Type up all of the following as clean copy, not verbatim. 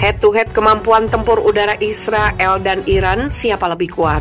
Head to head kemampuan tempur udara Israel dan Iran, siapa lebih kuat?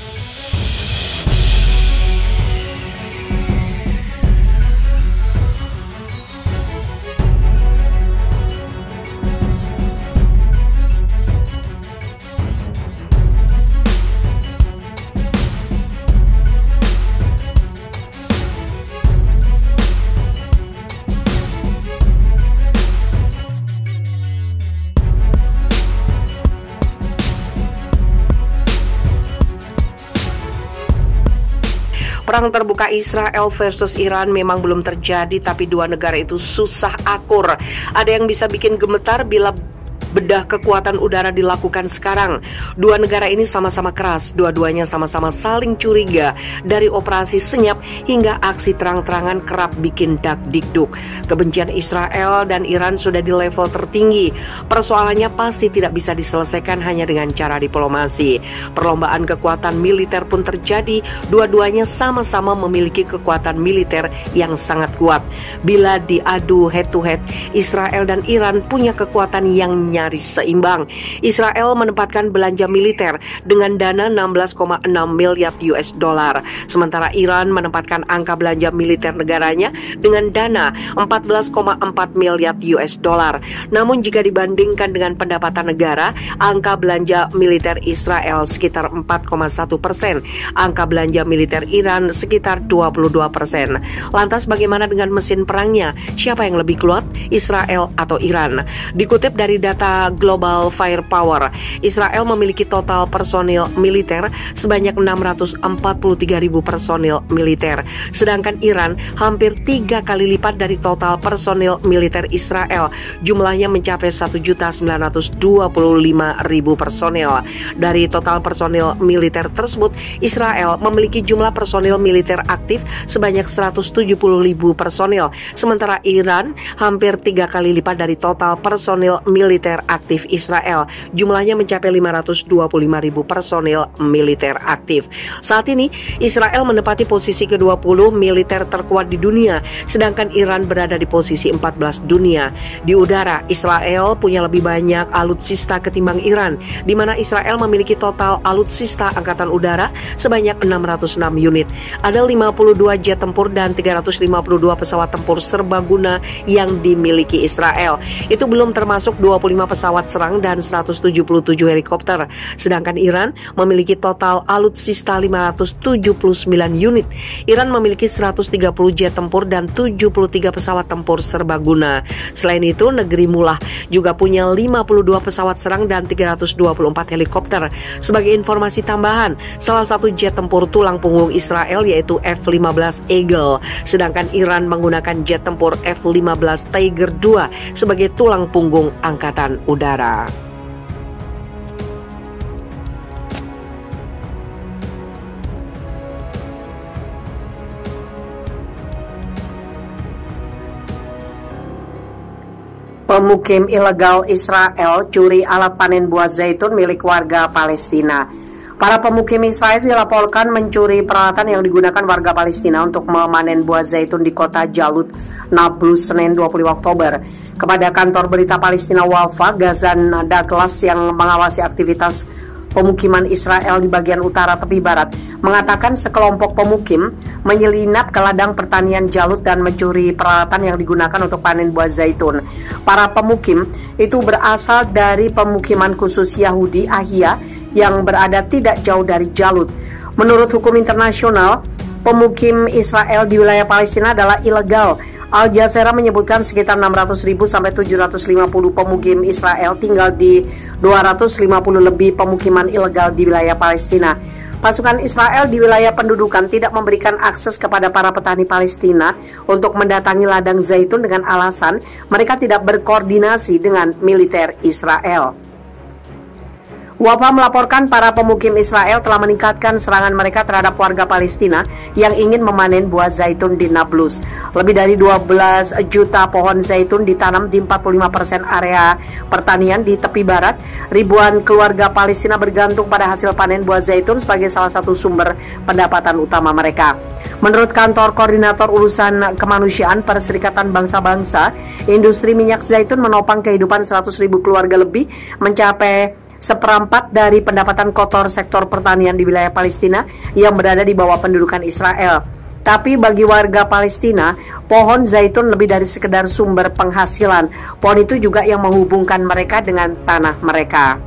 Perang terbuka Israel versus Iran memang belum terjadi, tapi dua negara itu susah akur. Ada yang bisa bikin gemetar bila bedah kekuatan udara dilakukan sekarang. Dua negara ini sama-sama keras, dua-duanya sama-sama saling curiga, dari operasi senyap hingga aksi terang-terangan kerap bikin dak-dikduk. Kebencian Israel dan Iran sudah di level tertinggi. Persoalannya pasti tidak bisa diselesaikan hanya dengan cara diplomasi. Perlombaan kekuatan militer pun terjadi, dua-duanya sama-sama memiliki kekuatan militer yang sangat kuat. Bila diadu head to head, Israel dan Iran punya kekuatan yang nyaris seimbang. Israel menempatkan belanja militer dengan dana 16,6 miliar US dollar, sementara Iran menempatkan angka belanja militer negaranya dengan dana 14,4 miliar US dollar. Namun jika dibandingkan dengan pendapatan negara, angka belanja militer Israel sekitar 4,1%, angka belanja militer Iran sekitar 22%. Lantas bagaimana dengan mesin perangnya? Siapa yang lebih kuat, Israel atau Iran? Dikutip dari data Global Firepower, Israel memiliki total personil militer sebanyak 643.000 personil militer, sedangkan Iran hampir 3 kali lipat dari total personil militer Israel, jumlahnya mencapai 1.925.000 personil. Dari total personil militer tersebut, Israel memiliki jumlah personil militer aktif sebanyak 170.000 personil, sementara Iran hampir 3 kali lipat dari total personil militer aktif Israel, jumlahnya mencapai 525.000 personil militer aktif. Saat ini Israel menempati posisi ke-20 militer terkuat di dunia, sedangkan Iran berada di posisi 14 dunia. Di udara, Israel punya lebih banyak alutsista ketimbang Iran, di mana Israel memiliki total alutsista angkatan udara sebanyak 606 unit. Ada 52 jet tempur dan 352 pesawat tempur serbaguna yang dimiliki Israel. Itu belum termasuk 25 pesawat serang dan 177 helikopter. Sedangkan Iran memiliki total alutsista 579 unit. Iran memiliki 130 jet tempur dan 73 pesawat tempur serbaguna. Selain itu, negeri Mullah juga punya 52 pesawat serang dan 324 helikopter. Sebagai informasi tambahan, salah satu jet tempur tulang punggung Israel yaitu F-15 Eagle, sedangkan Iran menggunakan jet tempur F-15 Tiger II sebagai tulang punggung angkatan udara. Pemukim ilegal Israel curi alat panen buah zaitun milik warga Palestina. Para pemukim Israel dilaporkan mencuri peralatan yang digunakan warga Palestina untuk memanen buah zaitun di kota Jalut, Nablus, Senin 25 Oktober. Kepada kantor berita Palestina Wafa, Gazan Douglas yang mengawasi aktivitas pemukiman Israel di bagian utara tepi barat mengatakan sekelompok pemukim menyelinap ke ladang pertanian Jalut dan mencuri peralatan yang digunakan untuk panen buah zaitun. Para pemukim itu berasal dari pemukiman khusus Yahudi Ahia yang berada tidak jauh dari Jalut. Menurut hukum internasional, pemukim Israel di wilayah Palestina adalah ilegal. Al Jazeera menyebutkan sekitar 600.000 sampai 750 pemukim Israel tinggal di 250 lebih pemukiman ilegal di wilayah Palestina. Pasukan Israel di wilayah pendudukan tidak memberikan akses kepada para petani Palestina untuk mendatangi ladang zaitun dengan alasan mereka tidak berkoordinasi dengan militer Israel. Wafa melaporkan para pemukim Israel telah meningkatkan serangan mereka terhadap warga Palestina yang ingin memanen buah zaitun di Nablus. Lebih dari 12 juta pohon zaitun ditanam di 45% area pertanian di tepi barat. Ribuan keluarga Palestina bergantung pada hasil panen buah zaitun sebagai salah satu sumber pendapatan utama mereka. Menurut kantor koordinator urusan kemanusiaan Perserikatan Bangsa-Bangsa, industri minyak zaitun menopang kehidupan 100.000 keluarga lebih, mencapai seperempat dari pendapatan kotor sektor pertanian di wilayah Palestina yang berada di bawah pendudukan Israel. Tapi bagi warga Palestina, pohon zaitun lebih dari sekedar sumber penghasilan. Pohon itu juga yang menghubungkan mereka dengan tanah mereka.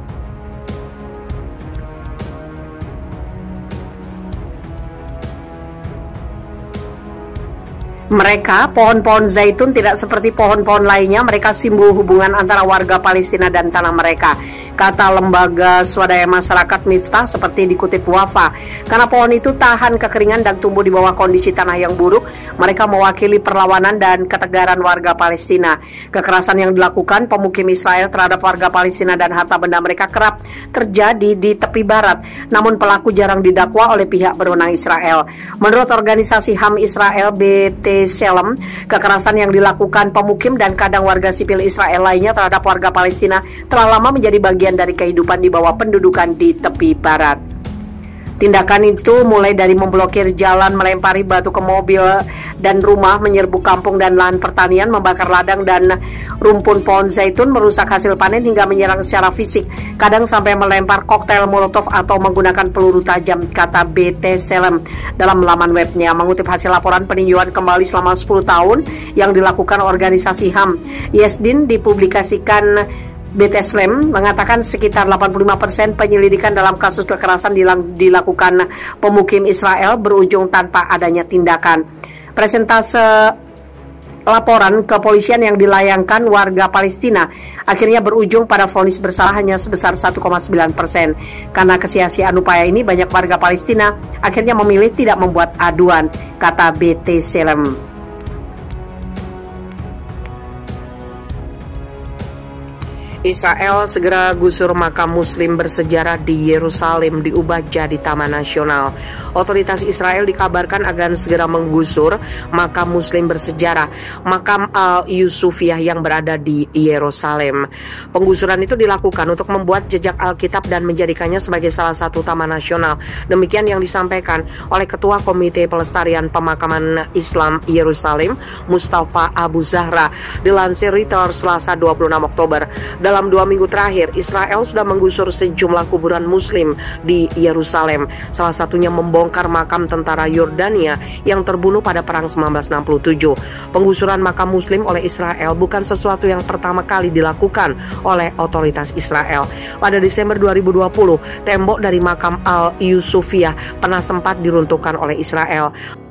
Mereka, pohon-pohon zaitun tidak seperti pohon-pohon lainnya, mereka simbol hubungan antara warga Palestina dan tanah mereka, kata lembaga swadaya masyarakat Miftah seperti dikutip Wafa. Karena pohon itu tahan kekeringan dan tumbuh di bawah kondisi tanah yang buruk, mereka mewakili perlawanan dan ketegaran warga Palestina. Kekerasan yang dilakukan pemukim Israel terhadap warga Palestina dan harta benda mereka kerap terjadi di tepi barat, namun pelaku jarang didakwa oleh pihak berwenang Israel. Menurut organisasi HAM Israel BT Selem, kekerasan yang dilakukan pemukim dan kadang warga sipil Israel lainnya terhadap warga Palestina telah lama menjadi bagian dari kehidupan di bawah pendudukan di tepi barat. Tindakan itu mulai dari memblokir jalan, melempari batu ke mobil dan rumah, menyerbu kampung dan lahan pertanian, membakar ladang dan rumpun pohon zaitun, merusak hasil panen hingga menyerang secara fisik, kadang sampai melempar koktail molotov atau menggunakan peluru tajam, kata BT Selem dalam laman webnya. Mengutip hasil laporan peninjauan kembali selama 10 tahun yang dilakukan organisasi HAM, Yesdin dipublikasikan, BT Selem mengatakan sekitar 85% penyelidikan dalam kasus kekerasan dilakukan pemukim Israel berujung tanpa adanya tindakan. Presentase laporan kepolisian yang dilayangkan warga Palestina akhirnya berujung pada vonis bersalah hanya sebesar 1,9%. Karena kesia-siaan upaya ini, banyak warga Palestina akhirnya memilih tidak membuat aduan, kata BT Selem. Israel segera gusur makam muslim bersejarah di Yerusalem diubah jadi taman nasional. Otoritas Israel dikabarkan akan segera menggusur makam muslim bersejarah, makam Al-Yusufiyah yang berada di Yerusalem. Penggusuran itu dilakukan untuk membuat jejak Alkitab dan menjadikannya sebagai salah satu taman nasional. Demikian yang disampaikan oleh Ketua Komite Pelestarian Pemakaman Islam Yerusalem, Mustafa Abu Zahra, dilansir Reuters Selasa 26 Oktober. Dalam 2 minggu terakhir, Israel sudah menggusur sejumlah kuburan muslim di Yerusalem. Salah satunya membongkar makam tentara Yordania yang terbunuh pada Perang 1967. Penggusuran makam muslim oleh Israel bukan sesuatu yang pertama kali dilakukan oleh otoritas Israel. Pada Desember 2020, tembok dari makam Al-Yusufiyah pernah sempat diruntuhkan oleh Israel.